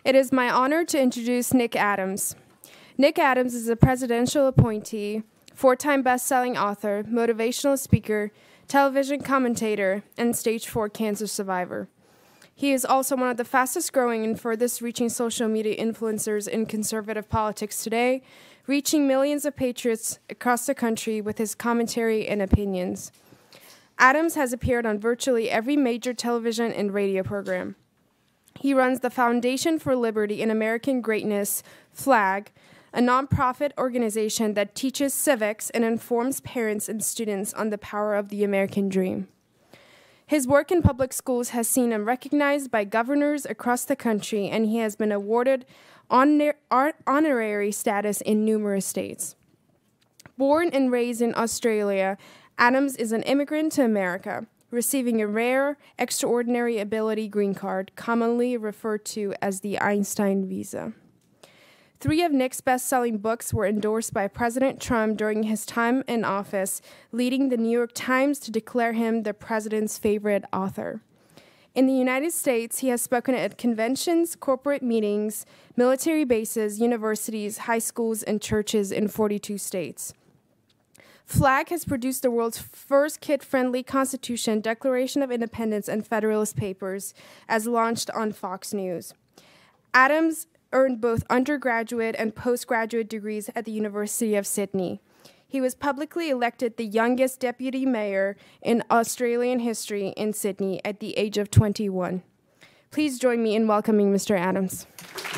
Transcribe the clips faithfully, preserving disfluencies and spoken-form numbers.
It is my honor to introduce Nick Adams. Nick Adams is a presidential appointee, four-time best-selling author, motivational speaker, television commentator, and stage four cancer survivor. He is also one of the fastest-growing and furthest-reaching social media influencers in conservative politics today, reaching millions of patriots across the country with his commentary and opinions. Adams has appeared on virtually every major television and radio program. He runs the Foundation for Liberty and American Greatness, FLAG, a nonprofit organization that teaches civics and informs parents and students on the power of the American dream. His work in public schools has seen him recognized by governors across the country, and he has been awarded honor honorary status in numerous states. Born and raised in Australia, Adams is an immigrant to America, receiving a rare, extraordinary ability green card, commonly referred to as the Einstein visa. Three of Nick's best-selling books were endorsed by President Trump during his time in office, leading the New York Times to declare him the president's favorite author. In the United States, he has spoken at conventions, corporate meetings, military bases, universities, high schools, and churches in forty-two states. FLAG has produced the world's first kid-friendly Constitution, Declaration of Independence, and Federalist Papers, as launched on Fox News. Adams earned both undergraduate and postgraduate degrees at the University of Sydney. He was publicly elected the youngest deputy mayor in Australian history in Sydney at the age of twenty-one. Please join me in welcoming Mister Adams.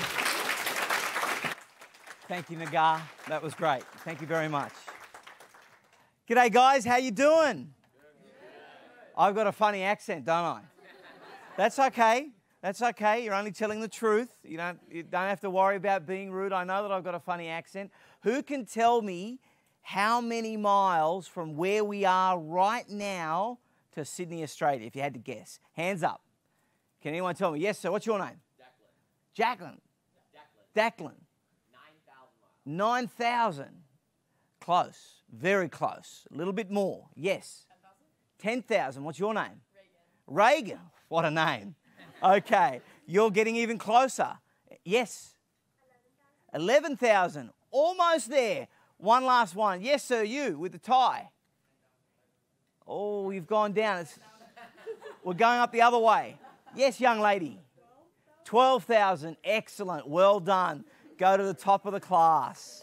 Thank you, Nagar. That was great. Thank you very much. G'day, guys. How you doing? I've got a funny accent, don't I? That's okay. That's okay. You're only telling the truth. You don't, you don't have to worry about being rude. I know that I've got a funny accent. Who can tell me how many miles from where we are right now to Sydney, Australia, if you had to guess? Hands up. Can anyone tell me? Yes, sir. What's your name? Jacqueline. Jacqueline. Jacqueline. nine thousand. Close. Very close. A little bit more. Yes. ten thousand. What's your name? Reagan. Reagan. What a name. Okay. You're getting even closer. Yes. eleven thousand. Almost there. One last one. Yes, sir. You with the tie. Oh, you've gone down. It's, we're going up the other way. Yes, young lady. twelve thousand. Excellent. Well done. Go to the top of the class.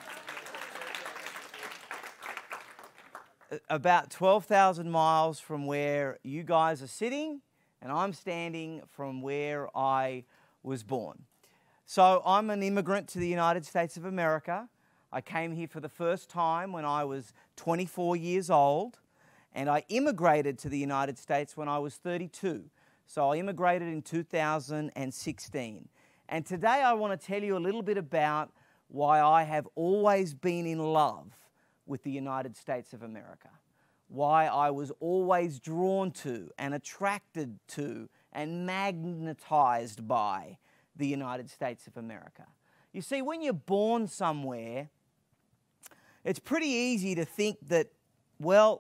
About twelve thousand miles from where you guys are sitting, and I'm standing from where I was born. So I'm an immigrant to the United States of America. I came here for the first time when I was twenty-four years old, and I immigrated to the United States when I was thirty-two. So I immigrated in two thousand sixteen. And today I want to tell you a little bit about why I have always been in love with the United States of America, why I was always drawn to and attracted to and magnetized by the United States of America. You see, when you're born somewhere, it's pretty easy to think that, well,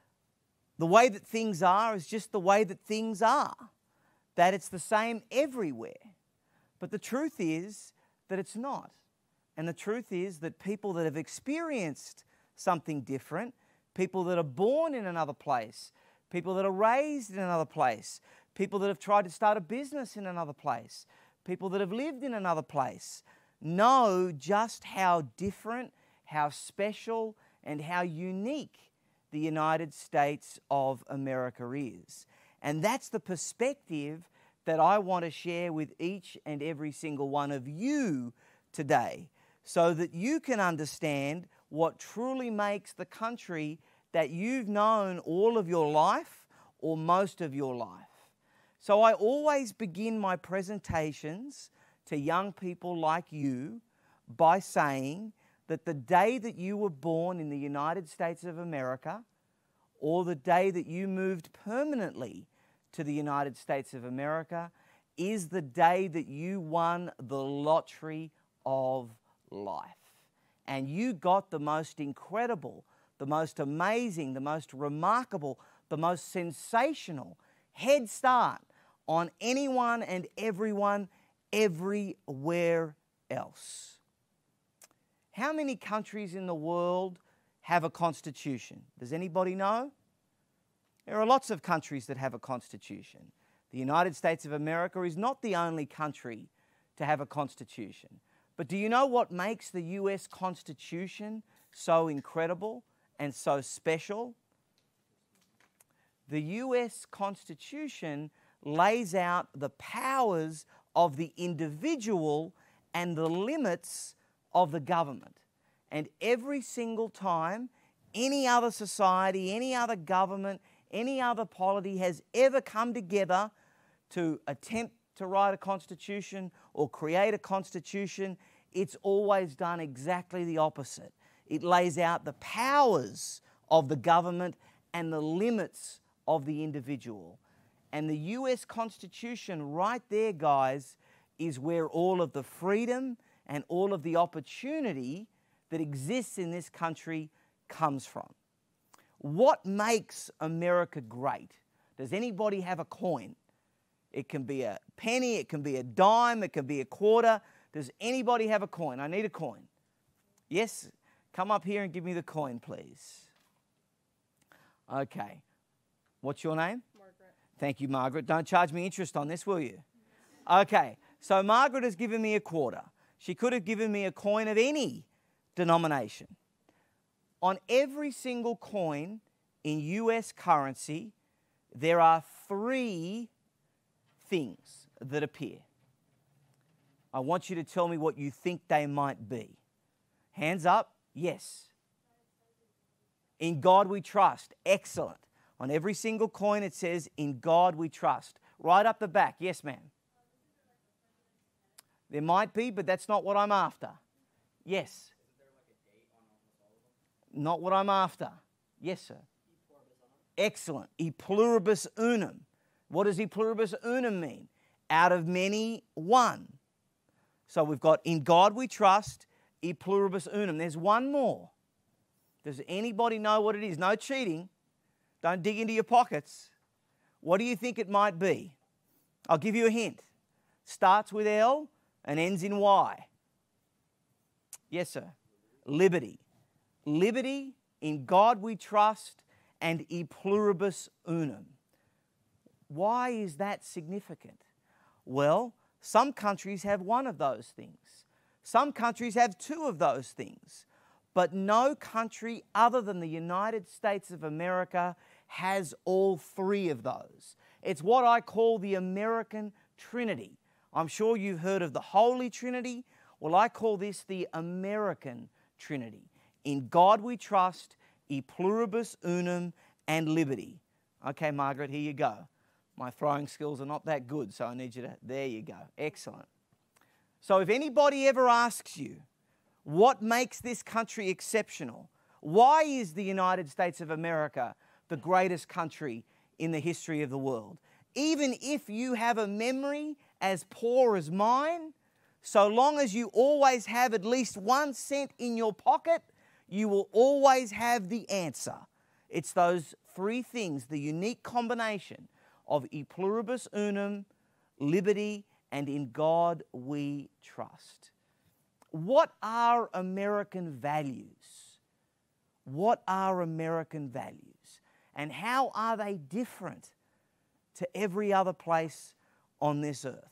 the way that things are is just the way that things are, that it's the same everywhere. But the truth is that it's not. And the truth is that people that have experienced something different, people that are born in another place, people that are raised in another place, people that have tried to start a business in another place, people that have lived in another place, know just how different, how special, and how unique the United States of America is. And that's the perspective that I want to share with each and every single one of you today, so that you can understand what truly makes the country that you've known all of your life or most of your life. So I always begin my presentations to young people like you by saying that the day that you were born in the United States of America, or the day that you moved permanently to the United States of America, is the day that you won the lottery of life. And you got the most incredible, the most amazing, the most remarkable, the most sensational head start on anyone and everyone everywhere else. How many countries in the world have a constitution? Does anybody know? There are lots of countries that have a constitution. The United States of America is not the only country to have a constitution. But do you know what makes the U S Constitution so incredible and so special? The U S Constitution lays out the powers of the individual and the limits of the government. And every single time any other society, any other government, any other polity has ever come together to attempt to write a constitution or create a constitution, it's always done exactly the opposite. It lays out the powers of the government and the limits of the individual. And the U S Constitution right there, guys, is where all of the freedom and all of the opportunity that exists in this country comes from. What makes America great? Does anybody have a coin? It can be a penny, it can be a dime, it can be a quarter. Does anybody have a coin? I need a coin. Yes? Come up here and give me the coin, please. Okay. What's your name? Margaret. Thank you, Margaret. Don't charge me interest on this, will you? Okay. So Margaret has given me a quarter. She could have given me a coin of any denomination. On every single coin in U S currency, there are three things that appear. I want you to tell me what you think they might be. Hands up. Yes. In God we trust. Excellent. On every single coin it says, in God we trust. Right up the back. Yes, ma'am. There might be, but that's not what I'm after. Yes. Not what I'm after. Yes, sir. Excellent. E pluribus unum. What does e pluribus unum mean? Out of many, one. So we've got in God we trust, e pluribus unum. There's one more. Does anybody know what it is? No cheating. Don't dig into your pockets. What do you think it might be? I'll give you a hint. Starts with L and ends in Y. Yes, sir. Liberty. Liberty, in God we trust, and e pluribus unum. Why is that significant? Well, some countries have one of those things. Some countries have two of those things. But no country other than the United States of America has all three of those. It's what I call the American Trinity. I'm sure you've heard of the Holy Trinity. Well, I call this the American Trinity. In God we trust, e pluribus unum, and liberty. Okay, Margaret, here you go. My throwing skills are not that good, so I need you to... There you go. Excellent. So if anybody ever asks you, what makes this country exceptional? Why is the United States of America the greatest country in the history of the world? Even if you have a memory as poor as mine, so long as you always have at least one cent in your pocket, you will always have the answer. It's those three things, the unique combination of e pluribus unum, liberty, and in God we trust. What are American values? What are American values? And how are they different to every other place on this earth?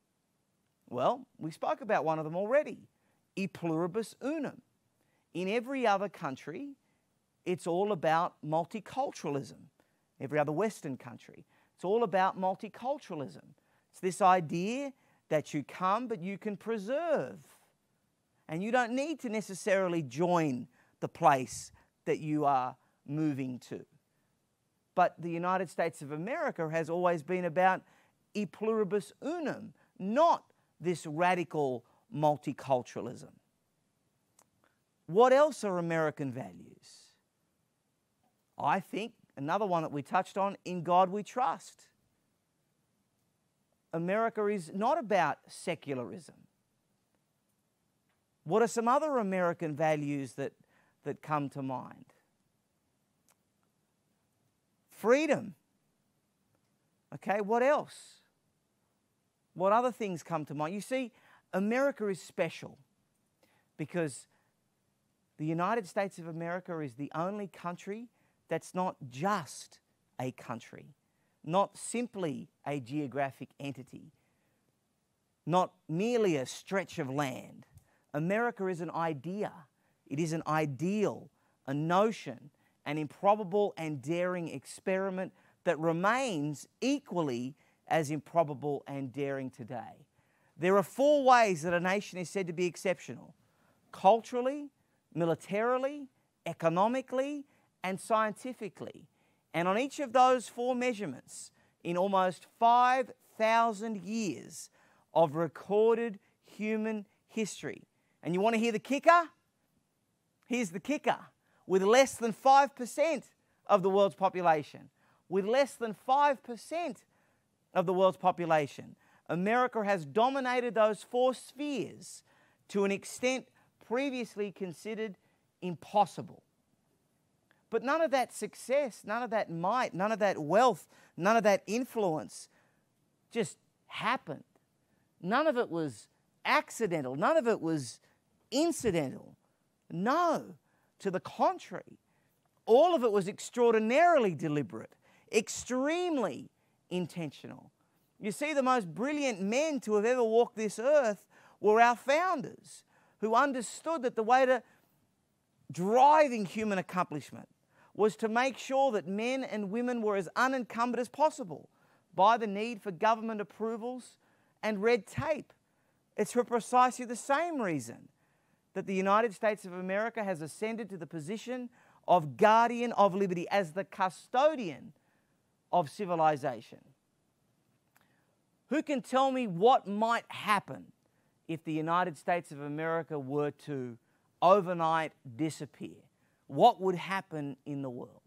Well, we spoke about one of them already, e pluribus unum. In every other country, it's all about multiculturalism. Every other Western country, it's all about multiculturalism. It's this idea that you come, but you can preserve. And you don't need to necessarily join the place that you are moving to. But the United States of America has always been about e pluribus unum, not this radical multiculturalism. What else are American values? I think another one that we touched on, in God we trust. America is not about secularism. What are some other American values that, that come to mind? Freedom. Okay, what else? what other things come to mind? You see, America is special because the United States of America is the only country that's not just a country, not simply a geographic entity, not merely a stretch of land. America is an idea. It is an ideal, a notion, an improbable and daring experiment that remains equally as improbable and daring today. There are four ways that a nation is said to be exceptional: culturally, militarily, economically, and scientifically. And on each of those four measurements, in almost five thousand years of recorded human history. And you want to hear the kicker? Here's the kicker. With less than five percent of the world's population, with less than five percent of the world's population, America has dominated those four spheres to an extent previously considered impossible. But none of that success, none of that might, none of that wealth, none of that influence just happened. None of it was accidental. None of it was incidental. No, to the contrary. All of it was extraordinarily deliberate, extremely intentional. You see, the most brilliant men to have ever walked this earth were our founders, who understood that the way to driving human accomplishment was to make sure that men and women were as unencumbered as possible by the need for government approvals and red tape. It's for precisely the same reason that the United States of America has ascended to the position of guardian of liberty, as the custodian of civilization. Who can tell me what might happen if the United States of America were to overnight disappear? What would happen in the world?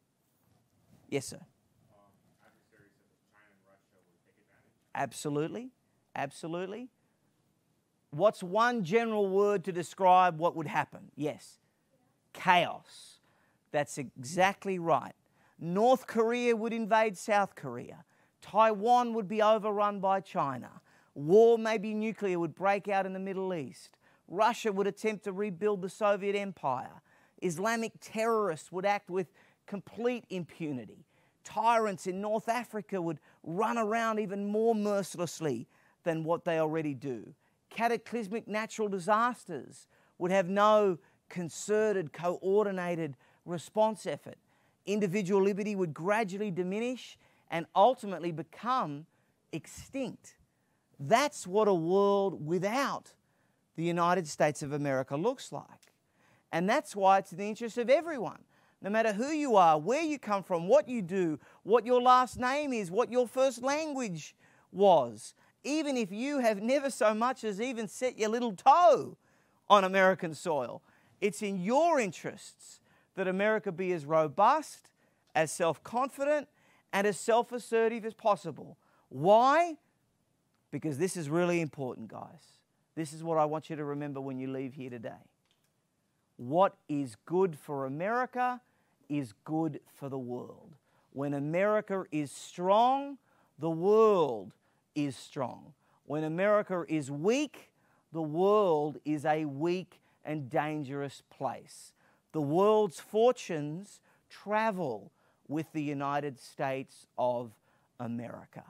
Yes, sir. Um, adversaries such as China and Russia would take advantage. Absolutely. Absolutely. What's one general word to describe what would happen? Yes. Chaos. That's exactly right. North Korea would invade South Korea. Taiwan would be overrun by China. War, maybe nuclear, would break out in the Middle East. Russia would attempt to rebuild the Soviet Empire. Islamic terrorists would act with complete impunity. Tyrants in North Africa would run around even more mercilessly than what they already do. Cataclysmic natural disasters would have no concerted, coordinated response effort. Individual liberty would gradually diminish and ultimately become extinct. That's what a world without the United States of America looks like. And that's why it's in the interest of everyone, no matter who you are, where you come from, what you do, what your last name is, what your first language was. Even if you have never so much as even set your little toe on American soil, it's in your interests that America be as robust, as self-confident, and as self-assertive as possible. Why? Because this is really important, guys. This is what I want you to remember when you leave here today. What is good for America is good for the world. When America is strong, the world is strong. When America is weak, the world is a weak and dangerous place. The world's fortunes travel with the United States of America.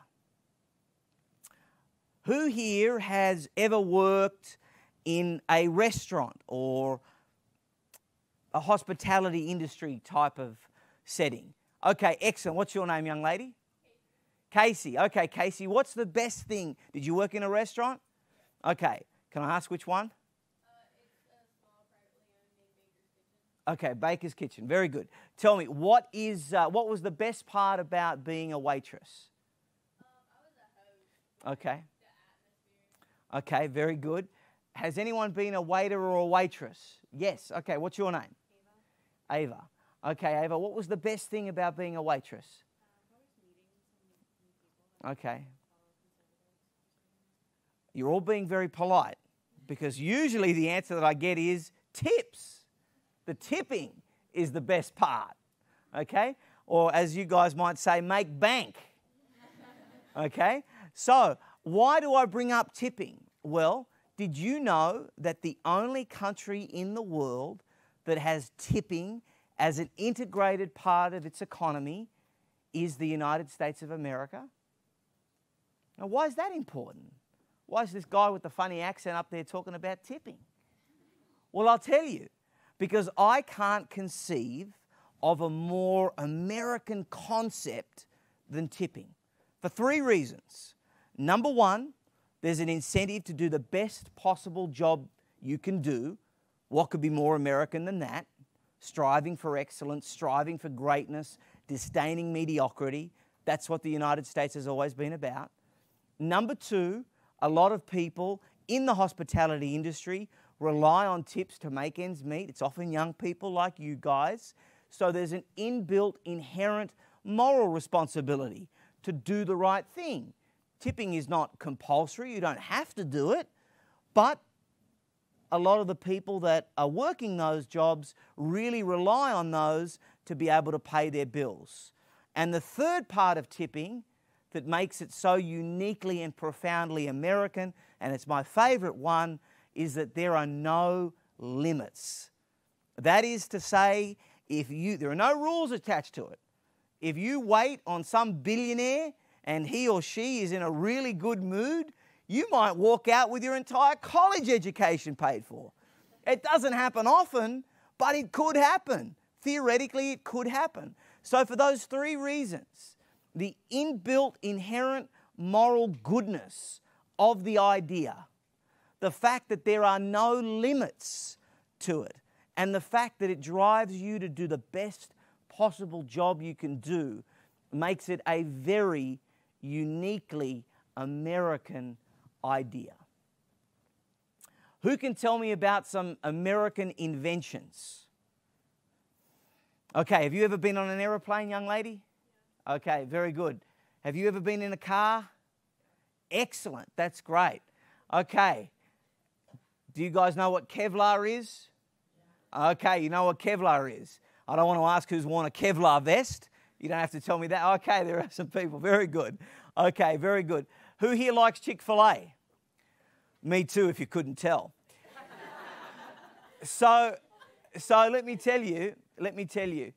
Who here has ever worked in a restaurant or a hospitality industry type of setting? Okay, excellent. What's your name, young lady? Casey. Okay, Casey, what's the best thing? Did you work in a restaurant? Okay, can I ask which one? Okay, Baker's Kitchen. Very good. Tell me, what is uh, what was the best part about being a waitress? Um, I was a host. Okay. The atmosphere. Okay, very good. Has anyone been a waiter or a waitress? Yes. Okay, what's your name? Ava. Ava. Okay, Ava, what was the best thing about being a waitress? Um, always meeting some new people. Okay. You're all being very polite because usually the answer that I get is tips. The tipping is the best part, okay? Or as you guys might say, make bank, okay? So Why do I bring up tipping? Well, did you know that the only country in the world that has tipping as an integrated part of its economy is the United States of America? Now, why is that important? Why is this guy with the funny accent up there talking about tipping? Well, I'll tell you, because I can't conceive of a more American concept than tipping for three reasons. Number one, there's an incentive to do the best possible job you can do. What could be more American than that? Striving for excellence, striving for greatness, disdaining mediocrity. That's what the United States has always been about. Number two, a lot of people in the hospitality industry rely on tips to make ends meet. It's often young people like you guys. So there's an inbuilt, inherent moral responsibility to do the right thing. Tipping is not compulsory. You don't have to do it. But a lot of the people that are working those jobs really rely on those to be able to pay their bills. And the third part of tipping that makes it so uniquely and profoundly American, and it's my favorite one, is that there are no limits. That is to say, if you, there are no rules attached to it. If you wait on some billionaire and he or she is in a really good mood, you might walk out with your entire college education paid for. It doesn't happen often, but it could happen. Theoretically, it could happen. So for those three reasons, the inbuilt, inherent moral goodness of the idea, the fact that there are no limits to it, and the fact that it drives you to do the best possible job you can do, makes it a very uniquely American idea. Who can tell me about some American inventions? Okay, have you ever been on an aeroplane, young lady? Okay, very good. Have you ever been in a car? Excellent, that's great. Okay, do you guys know what Kevlar is? Okay, you know what Kevlar is. I don't want to ask who's worn a Kevlar vest. You don't have to tell me that. Okay, there are some people. Very good. Okay, very good. Who here likes Chick-fil-A? Me too, if you couldn't tell. so, so let me tell you, let me tell you,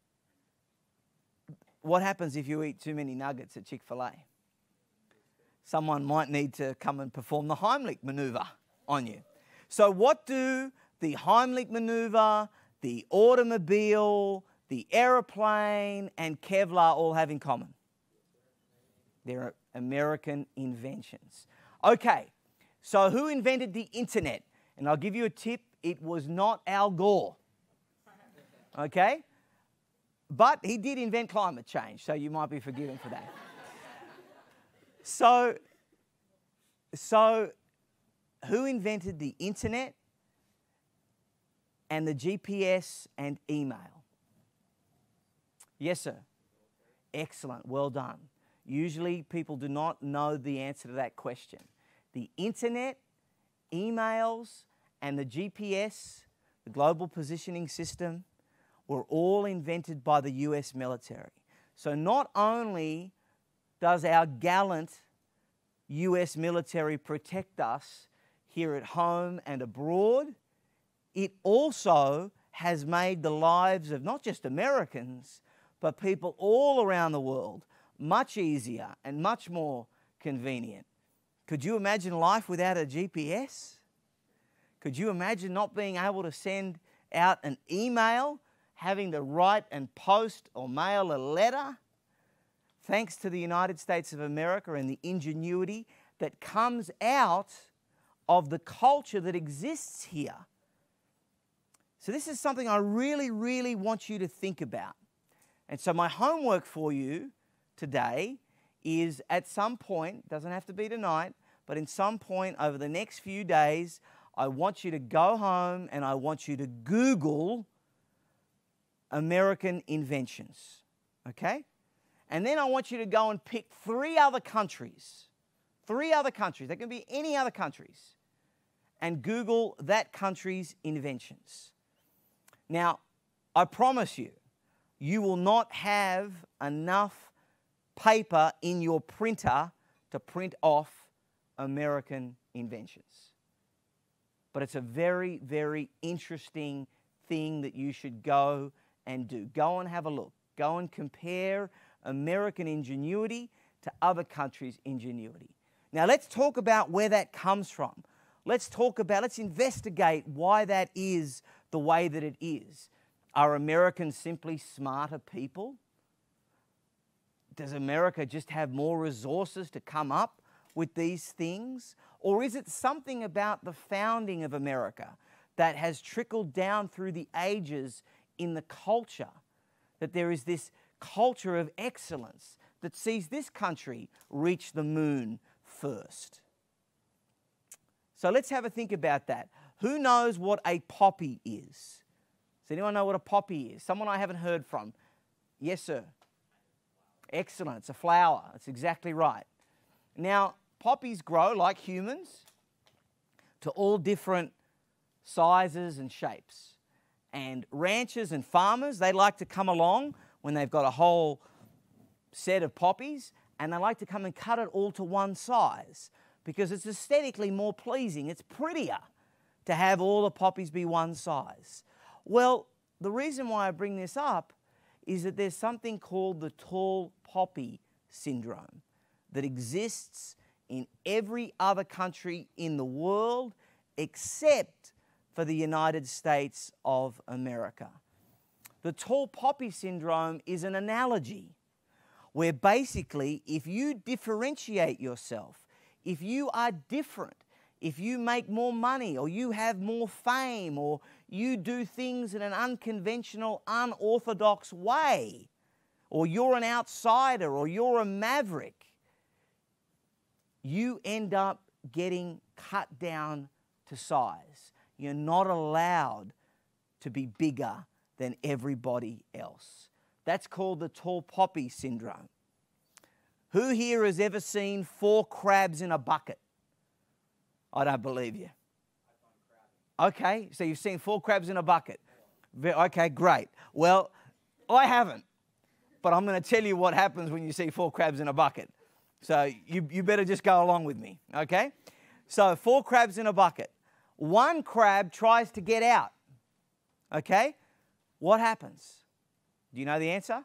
what happens if you eat too many nuggets at Chick-fil-A? Someone might need to come and perform the Heimlich maneuver on you. So what do the Heimlich maneuver, the automobile, the aeroplane, and Kevlar all have in common? They're American inventions. Okay, so who invented the internet? And I'll give you a tip, it was not Al Gore. Okay? But he did invent climate change, so you might be forgiven for that. so, so, who invented the internet and the G P S and email? Yes, sir. Excellent. Well done. Usually people do not know the answer to that question. The internet, emails, and the G P S, the Global Positioning System, were all invented by the U S military. So not only does our gallant U S military protect us here at home and abroad, it also has made the lives of not just Americans, but people all around the world much easier and much more convenient. Could you imagine life without a G P S? Could you imagine not being able to send out an email, having to write and post or mail a letter? Thanks to the United States of America and the ingenuity that comes out of the culture that exists here. So this is something I really, really want you to think about. And so my homework for you today is at some point, doesn't have to be tonight, but in some point over the next few days, I want you to go home and I want you to Google American inventions, okay? And then I want you to go and pick three other countries, three other countries, they can be any other countries, and Google that country's inventions. Now, I promise you, you will not have enough paper in your printer to print off American inventions. But it's a very, very interesting thing that you should go and do. Go and have a look. Go and compare American ingenuity to other countries' ingenuity. Now let's talk about where that comes from. Let's talk about, let's investigate why that is the way that it is. Are Americans simply smarter people? Does America just have more resources to come up with these things? Or is it something about the founding of America that has trickled down through the ages in the culture? That there is this culture of excellence that sees this country reach the moon first. So let's have a think about that. Who knows what a poppy is? Does anyone know what a poppy is? Someone I haven't heard from. Yes, sir. Excellent. It's a flower. That's exactly right. Now, poppies grow like humans to all different sizes and shapes. And ranchers and farmers, they like to come along when they've got a whole set of poppies, and they like to come and cut it all to one size because it's aesthetically more pleasing. It's prettier to have all the poppies be one size. Well, the reason why I bring this up is that there's something called the tall poppy syndrome that exists in every other country in the world except for the United States of America. The tall poppy syndrome is an analogy where basically if you differentiate yourself, if you are different, if you make more money or you have more fame or you do things in an unconventional, unorthodox way, or you're an outsider or you're a maverick, you end up getting cut down to size. You're not allowed to be bigger than everybody else. That's called the tall poppy syndrome. Who here has ever seen four crabs in a bucket? I don't believe you. Okay, so you've seen four crabs in a bucket. Okay, great. Well, I haven't, but I'm going to tell you what happens when you see four crabs in a bucket. So you, you better just go along with me, okay? So four crabs in a bucket. One crab tries to get out, okay? What happens? Do you know the answer?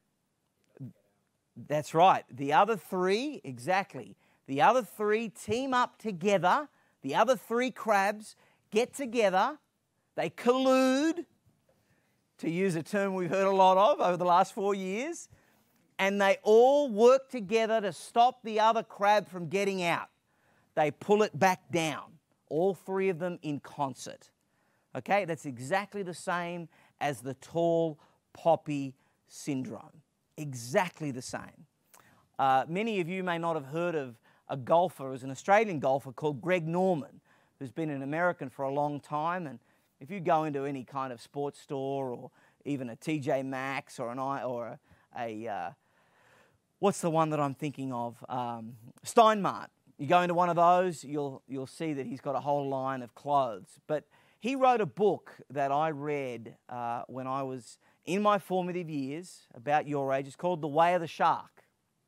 That's right. The other three, exactly. The other three team up together. The other three crabs get together. They collude, to use a term we've heard a lot of over the last four years. And they all work together to stop the other crab from getting out. They pull it back down. All three of them in concert. Okay, that's exactly the same as the tall poppy syndrome. Exactly the same. Uh, many of you may not have heard of a golfer, as an Australian golfer called Greg Norman, who's been an American for a long time. And if you go into any kind of sports store or even a T J Maxx or an I or a, a uh, what's the one that I'm thinking of? Um, Steinmart. You go into one of those, you'll you'll see that he's got a whole line of clothes. But he wrote a book that I read uh, when I was in my formative years, about your age. It's called The Way of the Shark.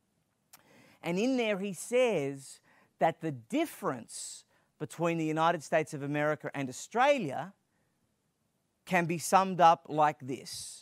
And in there he says that the difference between the United States of America and Australia can be summed up like this.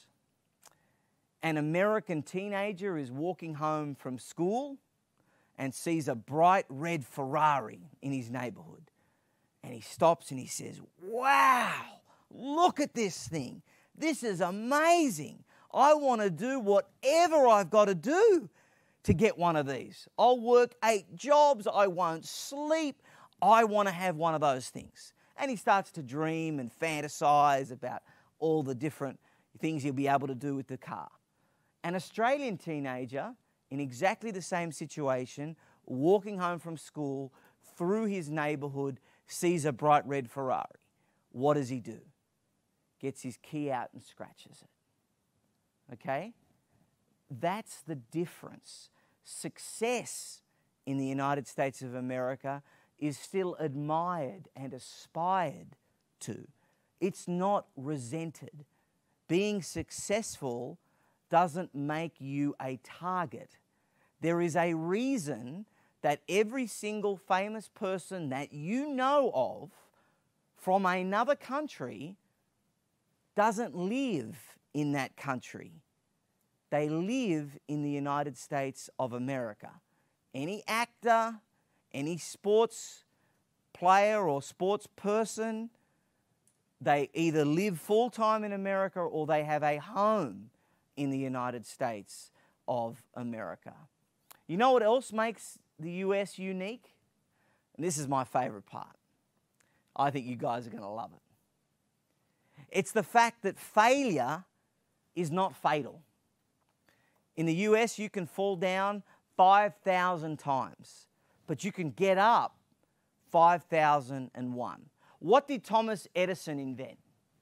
An American teenager is walking home from school and sees a bright red Ferrari in his neighborhood. And he stops and he says, "Wow, look at this thing. This is amazing. I want to do whatever I've got to do to get one of these. I'll work eight jobs. I won't sleep. I want to have one of those things." And he starts to dream and fantasize about all the different things he'll be able to do with the car. An Australian teenager in exactly the same situation, walking home from school through his neighborhood, sees a bright red Ferrari. What does he do? Gets his key out and scratches it. Okay? That's the difference. Success in the United States of America is still admired and aspired to. It's not resented. Being successful doesn't make you a target. There is a reason that every single famous person that you know of from another country doesn't live in that country. They live in the United States of America. Any actor, any sports player or sports person, they either live full-time in America or they have a home in the United States of America. You know what else makes the U S unique? And this is my favourite part. I think you guys are going to love it. It's the fact that failure is not fatal. In the U S, you can fall down five thousand times, but you can get up five thousand one. What did Thomas Edison invent?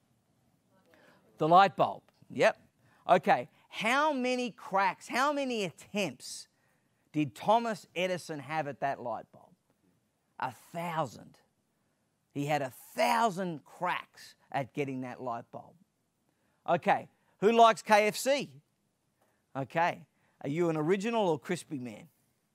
The light bulb. Yep. Okay. How many cracks, how many attempts did Thomas Edison have at that light bulb? A thousand. He had a thousand cracks at getting that light bulb. Okay. Who likes K F C? Okay. Are you an original or crispy man?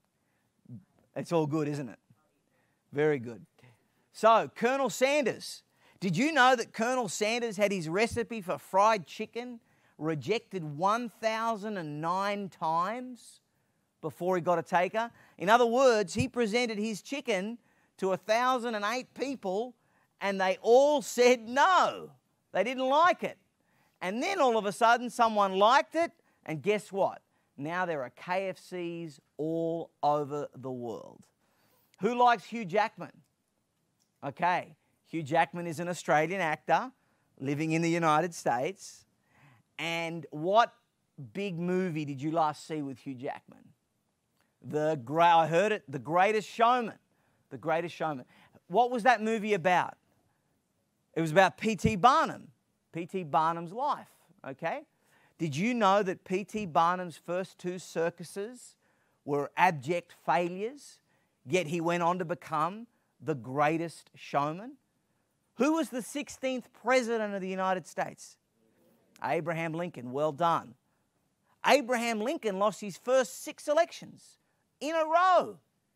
It's all good, isn't it? Very good. So, Colonel Sanders. Did you know that Colonel Sanders had his recipe for fried chicken rejected one thousand nine times before he got a taker? In other words, he presented his chicken to one thousand eight people and they all said no. They didn't like it. And then all of a sudden someone liked it, and guess what? Now there are K F Cs all over the world. Who likes Hugh Jackman? Okay, Hugh Jackman is an Australian actor living in the United States. And what big movie did you last see with Hugh Jackman? The great, I heard it, The Greatest Showman. The Greatest Showman. What was that movie about? It was about P T Barnum. P T Barnum's life, okay? Did you know that P T Barnum's first two circuses were abject failures, yet he went on to become the greatest showman? Who was the sixteenth president of the United States? Abraham Lincoln. Well done. Abraham Lincoln lost his first six elections in a row.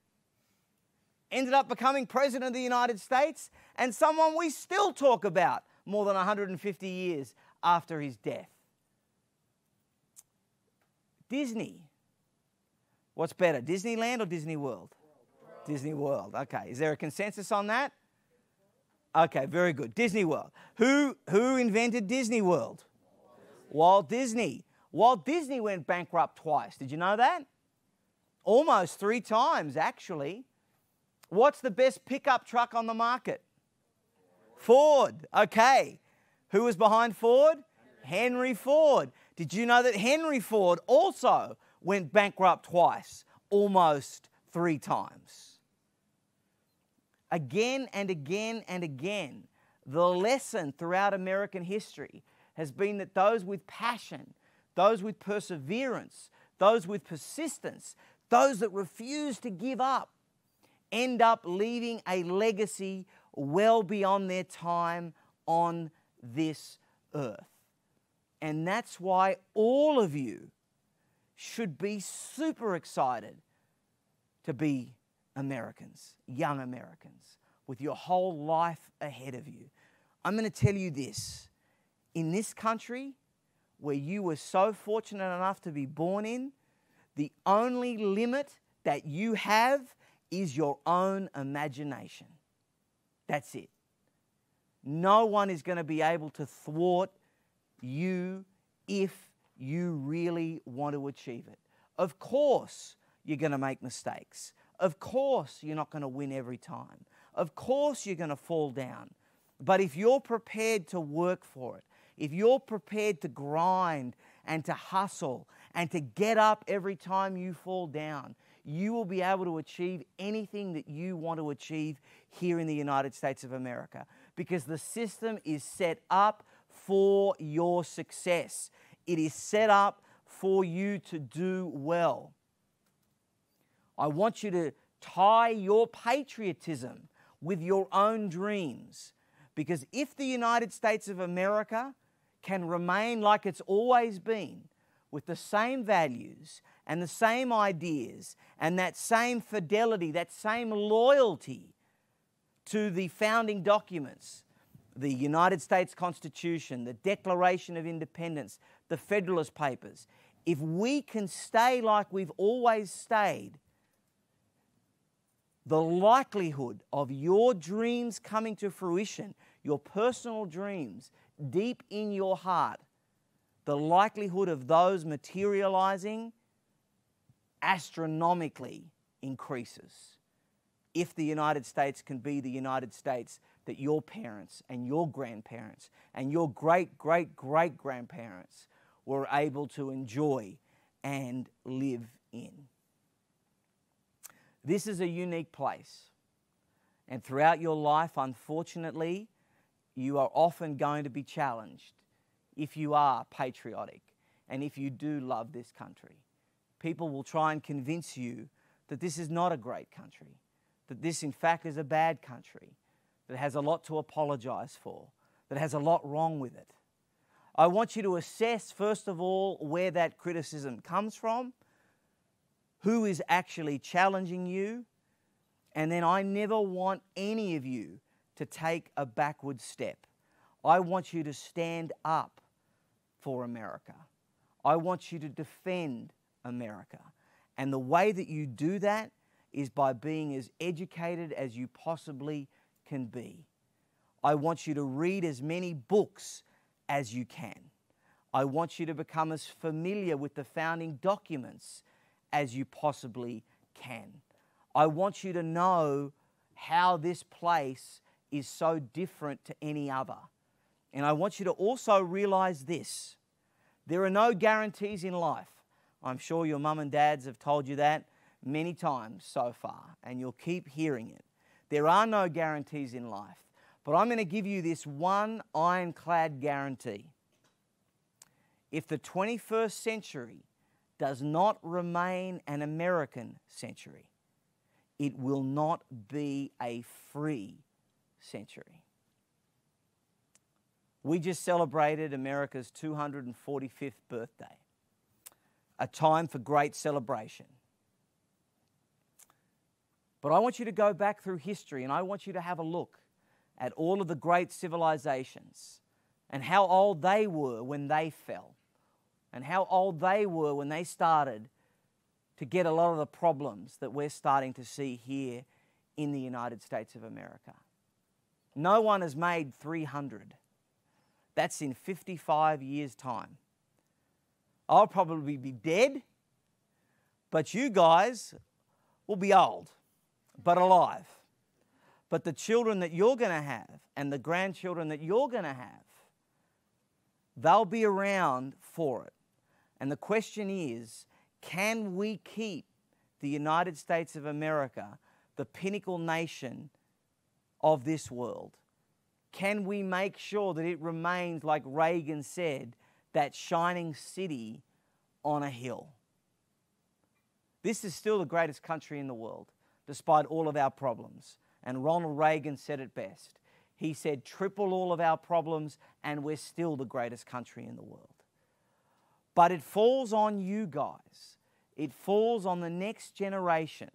Ended up becoming president of the United States, and someone we still talk about more than one hundred fifty years after his death. Disney. What's better, Disneyland or Disney World? World. Disney World. Okay. Is there a consensus on that? Okay, very good. Disney World. Who, who invented Disney World? Walt Disney. Walt Disney went bankrupt twice. Did you know that? Almost three times, actually. What's the best pickup truck on the market? Ford. Okay. Who was behind Ford? Henry Ford. Did you know that Henry Ford also went bankrupt twice, almost three times? Again and again and again, the lesson throughout American history has been that those with passion, those with perseverance, those with persistence, those that refuse to give up, end up leaving a legacy well beyond their time on this earth. And that's why all of you should be super excited to be Americans, young Americans, with your whole life ahead of you. I'm going to tell you this. In this country, where you were so fortunate enough to be born in, the only limit that you have is your own imagination. That's it. No one is going to be able to thwart you if you really want to achieve it. Of course, you're going to make mistakes. Of course, you're not going to win every time. Of course, you're going to fall down. But if you're prepared to work for it, if you're prepared to grind and to hustle and to get up every time you fall down, you will be able to achieve anything that you want to achieve here in the United States of America, because the system is set up for your success. It is set up for you to do well. I want you to tie your patriotism with your own dreams, because if the United States of America can remain like it's always been, with the same values and the same ideas and that same fidelity, that same loyalty to the founding documents, the United States Constitution, the Declaration of Independence, the Federalist Papers, if we can stay like we've always stayed, the likelihood of your dreams coming to fruition, your personal dreams deep in your heart, the likelihood of those materializing astronomically increases if the United States can be the United States that your parents and your grandparents and your great, great, great grandparents were able to enjoy and live in. This is a unique place. And throughout your life, unfortunately, you are often going to be challenged if you are patriotic and if you do love this country. People will try and convince you that this is not a great country, that this in fact is a bad country, that has a lot to apologize for, that has a lot wrong with it. I want you to assess, first of all, where that criticism comes from, who is actually challenging you, and then I never want any of you to take a backward step. I want you to stand up for America. I want you to defend America. And the way that you do that is by being as educated as you possibly can be. I want you to read as many books as you can. I want you to become as familiar with the founding documents as you possibly can. I want you to know how this place is so different to any other. And I want you to also realize this: there are no guarantees in life. I'm sure your mum and dads have told you that many times so far, and you'll keep hearing it. There are no guarantees in life. But I'm going to give you this one ironclad guarantee. If the twenty-first century does not remain an American century, it will not be a free century. We just celebrated America's two hundred forty-fifth birthday, a time for great celebration. But I want you to go back through history and I want you to have a look at all of the great civilizations and how old they were when they fell and how old they were when they started to get a lot of the problems that we're starting to see here in the United States of America. No one has made three hundred. That's in fifty-five years' time. I'll probably be dead, but you guys will be old, but alive. But the children that you're going to have and the grandchildren that you're going to have, they'll be around for it. And the question is, can we keep the United States of America the pinnacle nation of this world? Can we make sure that it remains, like Reagan said, that shining city on a hill? This is still the greatest country in the world, despite all of our problems. And Ronald Reagan said it best. He said, triple all of our problems and we're still the greatest country in the world. But it falls on you guys. It falls on the next generation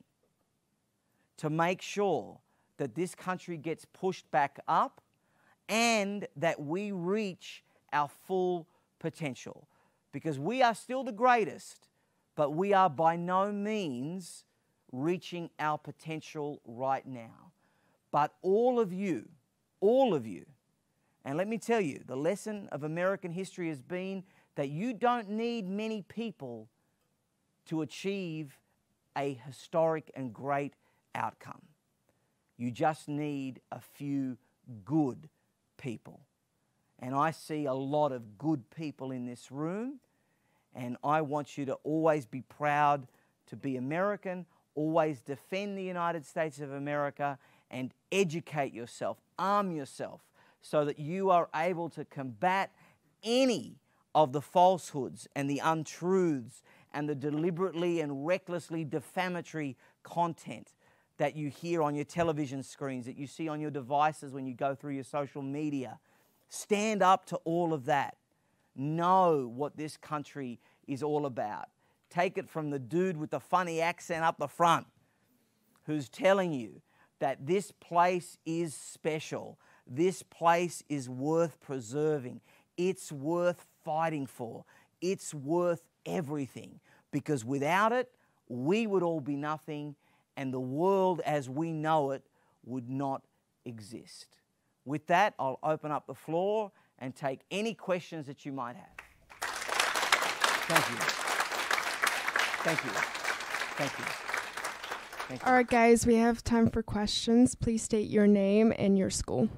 to make sure that this country gets pushed back up and that we reach our full potential. Because we are still the greatest, but we are by no means reaching our potential right now. But all of you, all of you, and let me tell you, the lesson of American history has been that you don't need many people to achieve a historic and great outcome. You just need a few good people. And I see a lot of good people in this room, and I want you to always be proud to be American, always defend the United States of America, and educate yourself, arm yourself, so that you are able to combat any of the falsehoods and the untruths and the deliberately and recklessly defamatory content that you hear on your television screens, that you see on your devices when you go through your social media. Stand up to all of that. Know what this country is all about. Take it from the dude with the funny accent up the front who's telling you that this place is special. This place is worth preserving. It's worth fighting for. It's worth everything, because without it, we would all be nothing, and the world as we know it would not exist. With that, I'll open up the floor and take any questions that you might have. Thank you. Thank you. Thank you. Thank you. All right, guys, we have time for questions. Please state your name and your school.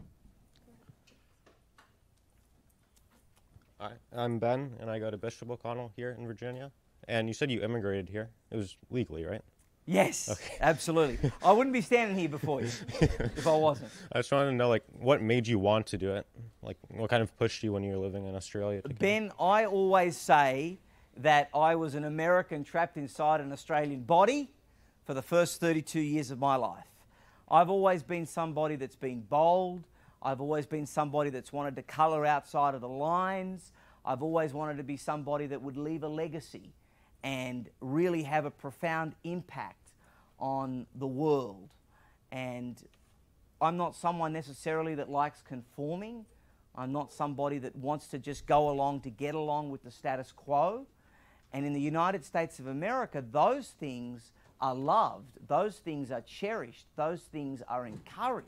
Hi, I'm Ben, and I go to Bishop O'Connell here in Virginia. And you said you immigrated here. It was legally, right? Yes, Okay. absolutely. I wouldn't be standing here before you if I wasn't. I just wanted to know, like, what made you want to do it? Like, what kind of pushed you when you were living in Australia? To Ben, I always say that I was an American trapped inside an Australian body for the first thirty-two years of my life. I've always been somebody that's been bold. I've always been somebody that's wanted to colour outside of the lines. I've always wanted to be somebody that would leave a legacy and really have a profound impact on the world. And I'm not someone necessarily that likes conforming. I'm not somebody that wants to just go along to get along with the status quo. And in the United States of America, those things are loved, those things are cherished, those things are encouraged.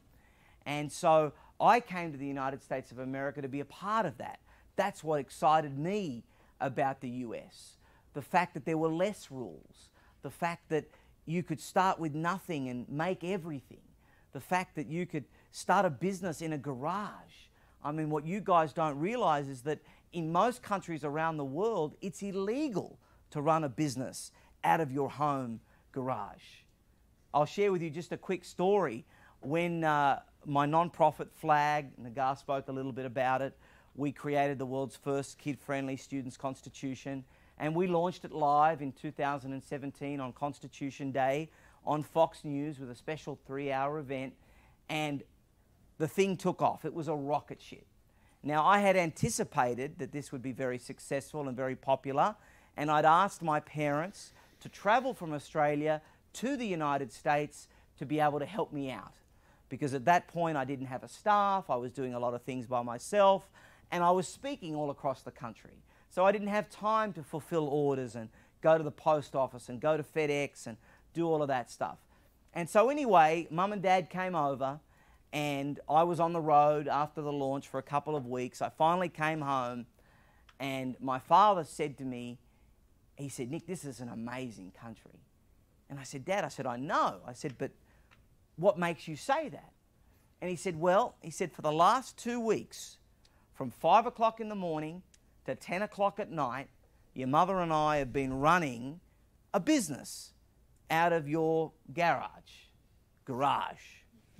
And so I came to the United States of America to be a part of that. That's what excited me about the U S. The fact that there were less rules, the fact that you could start with nothing and make everything, the fact that you could start a business in a garage. I mean, what you guys don't realize is that in most countries around the world, it's illegal to run a business out of your home garage. I'll share with you just a quick story. When uh, my non-profit Flag, Nagar spoke a little bit about it, we created the world's first kid-friendly students' constitution, and we launched it live in two thousand seventeen on Constitution Day on Fox News with a special three-hour event, and the thing took off. It was a rocket ship. Now, I had anticipated that this would be very successful and very popular, and I'd asked my parents to travel from Australia to the United States to be able to help me out. Because at that point, I didn't have a staff, I was doing a lot of things by myself, and I was speaking all across the country. So I didn't have time to fulfill orders and go to the post office and go to FedEx and do all of that stuff. And so anyway, Mum and Dad came over, and I was on the road after the launch for a couple of weeks. I finally came home, and my father said to me, he said, "Nick, this is an amazing country." And I said, "Dad," I said, "I know." I said, "But what makes you say that?" And he said, "Well," he said, "for the last two weeks, from five o'clock in the morning to ten o'clock at night, your mother and I have been running a business out of your garage, garage."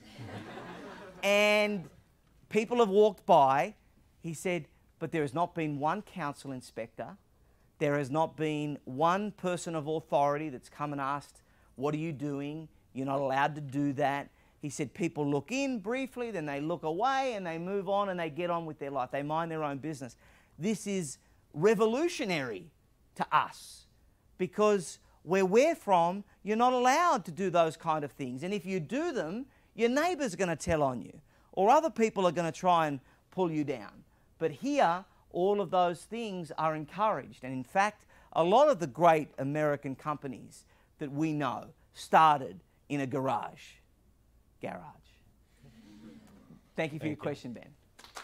And people have walked by. He said, "But there has not been one council inspector. There has not been one person of authority that's come and asked, 'What are you doing? You're not allowed to do that.'" He said, "People look in briefly, then they look away, and they move on, and they get on with their life. They mind their own business." This is revolutionary to us, because where we're from, you're not allowed to do those kind of things. And if you do them, your neighbour's going to tell on you, or other people are going to try and pull you down. But here, all of those things are encouraged. And in fact, a lot of the great American companies that we know started in a garage. Garage. Thank you for Thank your you. question, Ben.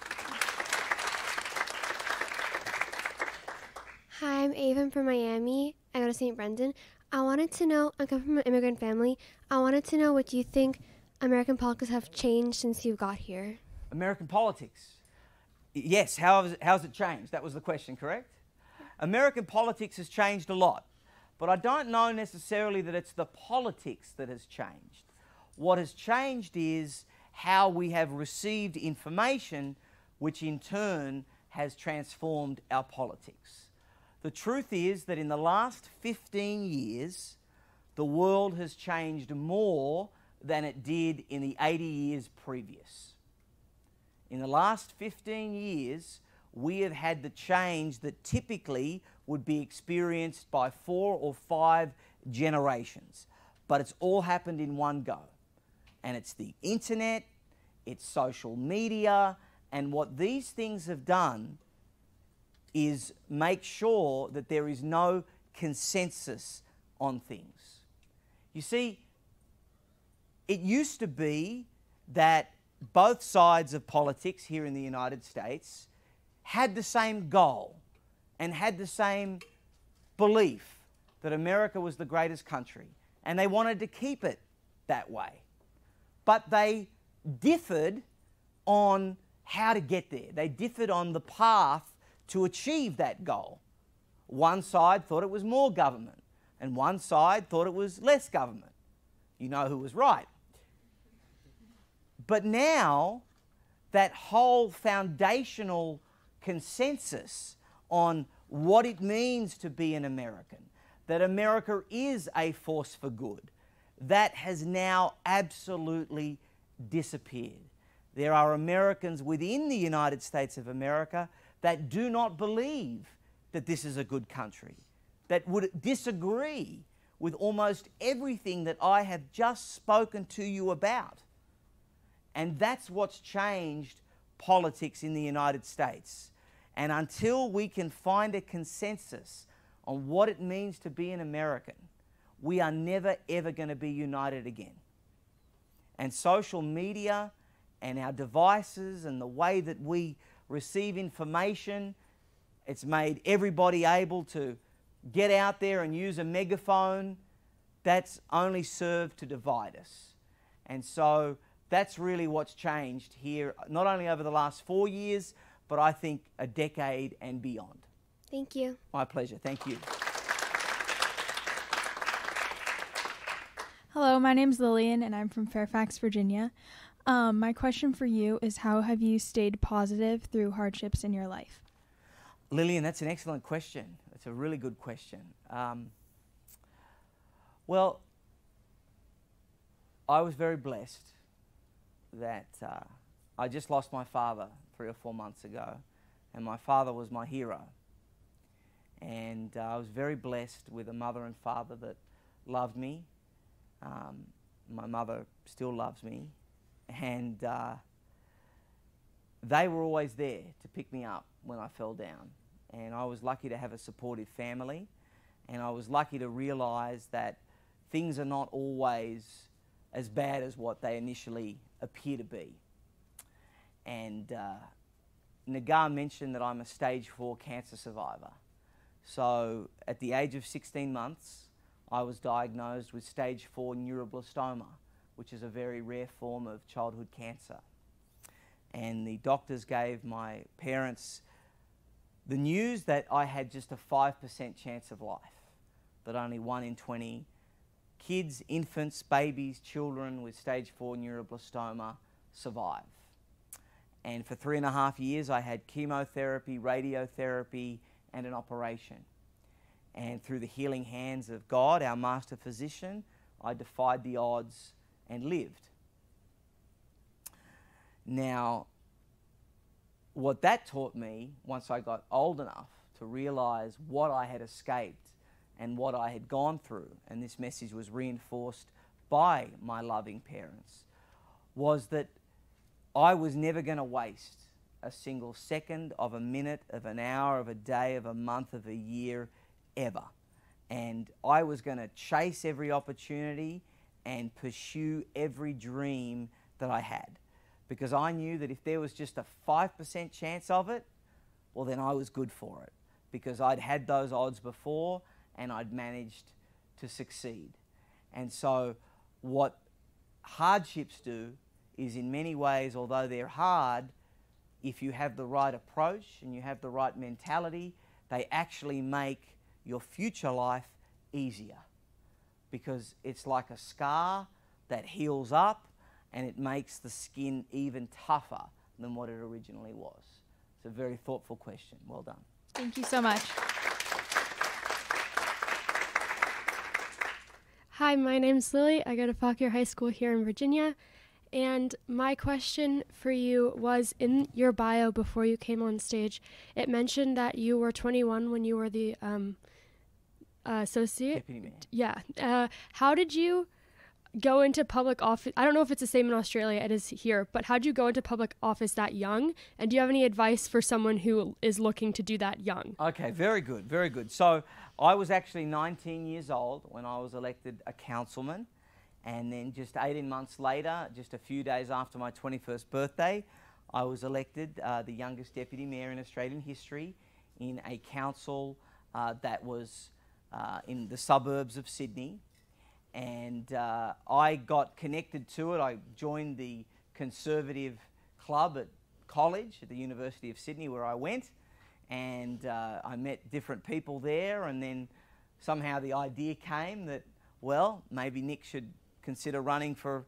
Hi, I'm Ava from Miami. I go to Saint Brendan. I wanted to know, I come from an immigrant family. I wanted to know, what you think American politics have changed since you got here? American politics. Yes, how has, it, how has it changed? That was the question, correct? American politics has changed a lot, but I don't know necessarily that it's the politics that has changed. What has changed is how we have received information, which in turn has transformed our politics. The truth is that in the last fifteen years, the world has changed more than it did in the eighty years previous. In the last fifteen years, we have had the change that typically would be experienced by four or five generations. But it's all happened in one go. And it's the internet, it's social media, and what these things have done is make sure that there is no consensus on things. You see, it used to be that both sides of politics here in the United States had the same goal and had the same belief that America was the greatest country, and they wanted to keep it that way. But they differed on how to get there. They differed on the path to achieve that goal. One side thought it was more government, and one side thought it was less government. You know who was right. But now, that whole foundational consensus on what it means to be an American, that America is a force for good, that has now absolutely disappeared. There are Americans within the United States of America that do not believe that this is a good country, that would disagree with almost everything that I have just spoken to you about. And that's what's changed politics in the United States. And until we can find a consensus on what it means to be an American, we are never ever going to be united again. And social media and our devices and the way that we receive information, it's made everybody able to get out there and use a megaphone. That's only served to divide us. And so that's really what's changed here, not only over the last four years, but I think a decade and beyond. Thank you. My pleasure. Thank you. Hello, my name's Lillian, and I'm from Fairfax, Virginia. Um, my question for you is, how have you stayed positive through hardships in your life? Lillian, that's an excellent question. It's a really good question. Um, well, I was very blessed that uh, I just lost my father three or four months ago, and my father was my hero. And uh, I was very blessed with a mother and father that loved me. Um, my mother still loves me, and uh, they were always there to pick me up when I fell down. And I was lucky to have a supportive family, and I was lucky to realize that things are not always as bad as what they initially appear to be. And uh, Nagar mentioned that I'm a stage four cancer survivor. So at the age of sixteen months, I was diagnosed with stage four neuroblastoma, which is a very rare form of childhood cancer. And the doctors gave my parents the news that I had just a five percent chance of life, that only one in twenty kids, infants, babies, children with stage four neuroblastoma survive. And for three and a half years, I had chemotherapy, radiotherapy, and an operation. And through the healing hands of God, our master physician, I defied the odds and lived. Now, what that taught me, once I got old enough to realize what I had escaped and what I had gone through, and this message was reinforced by my loving parents, was that I was never going to waste a single second of a minute, of an hour, of a day, of a month, of a year, ever. And I was going to chase every opportunity and pursue every dream that I had. Because I knew that if there was just a five percent chance of it, well, then I was good for it. Because I'd had those odds before and I'd managed to succeed. And so what hardships do is, in many ways, although they're hard, if you have the right approach and you have the right mentality, they actually make your future life easier. Because it's like a scar that heals up and it makes the skin even tougher than what it originally was. It's a very thoughtful question. Well done. Thank you so much. Hi, my name's Lily. I go to Fauquier High School here in Virginia. And my question for you was, in your bio before you came on stage, it mentioned that you were twenty-one when you were the um, uh, associate. Deputy Mayor. Yeah. Uh, how did you go into public office? I don't know if it's the same in Australia, it is here, but how did you go into public office that young? And do you have any advice for someone who is looking to do that young? Okay, very good, very good. So I was actually nineteen years old when I was elected a councilman. And then just eighteen months later, just a few days after my twenty-first birthday, I was elected uh, the youngest deputy mayor in Australian history in a council uh, that was uh, in the suburbs of Sydney. And uh, I got connected to it. I joined the Conservative Club at college at the University of Sydney, where I went. And uh, I met different people there. And then somehow the idea came that, well, maybe Nick should consider running for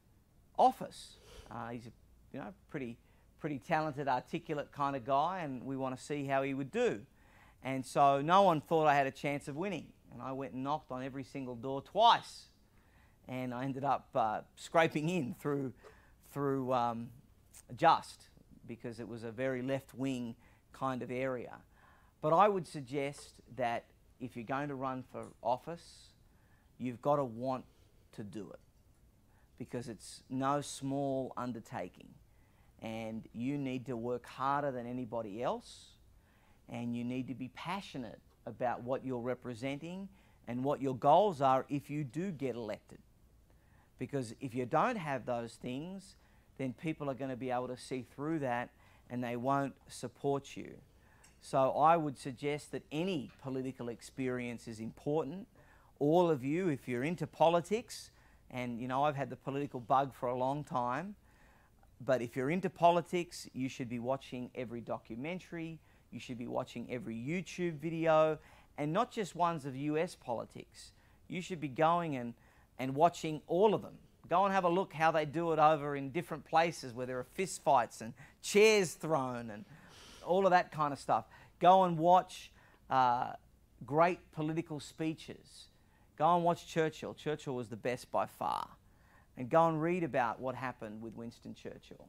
office. Uh, he's a you know pretty pretty talented, articulate kind of guy, and we want to see how he would do. And so no one thought I had a chance of winning, and I went and knocked on every single door twice, and I ended up uh, scraping in through through um, just because it was a very left-wing kind of area. But I would suggest that if you're going to run for office, you've got to want to do it, because it's no small undertaking, and you need to work harder than anybody else, and you need to be passionate about what you're representing and what your goals are if you do get elected. Because if you don't have those things, then people are going to be able to see through that and they won't support you. So I would suggest that any political experience is important. All of you, if you're into politics, and you know, I've had the political bug for a long time, but if you're into politics, you should be watching every documentary, you should be watching every YouTube video, and not just ones of U S politics. You should be going and, and watching all of them. Go and have a look how they do it over in different places where there are fist fights and chairs thrown and all of that kind of stuff. Go and watch uh, great political speeches. Go and watch Churchill. Churchill was the best by far. And go and read about what happened with Winston Churchill.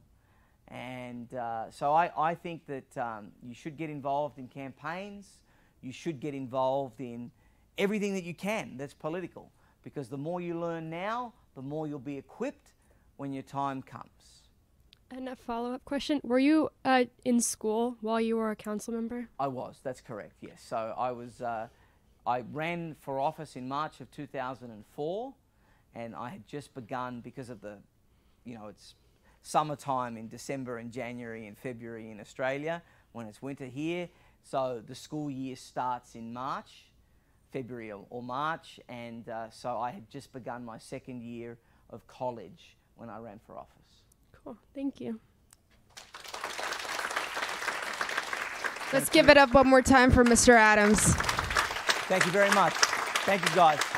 And uh, so I, I think that um, you should get involved in campaigns. You should get involved in everything that you can that's political. Because the more you learn now, the more you'll be equipped when your time comes. And a follow-up question, were you uh, in school while you were a council member? I was, that's correct, yes. So I was... Uh, I ran for office in March of two thousand four, and I had just begun because of the, you know, it's summertime in December and January and February in Australia when it's winter here. So the school year starts in March, February or, or March, and uh, so I had just begun my second year of college when I ran for office. Cool, thank you. Let's give it up one more time for Mister Adams. Thank you very much. Thank you, guys.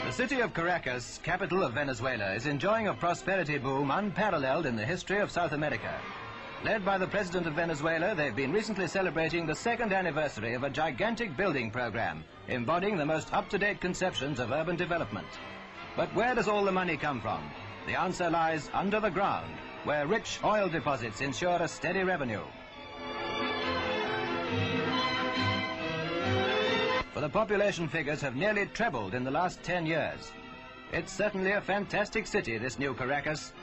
The city of Caracas, capital of Venezuela, is enjoying a prosperity boom unparalleled in the history of South America. Led by the President of Venezuela, they've been recently celebrating the second anniversary of a gigantic building program, embodying the most up-to-date conceptions of urban development. But where does all the money come from? The answer lies under the ground, where rich oil deposits ensure a steady revenue. For the population figures have nearly trebled in the last ten years. It's certainly a fantastic city, this new Caracas,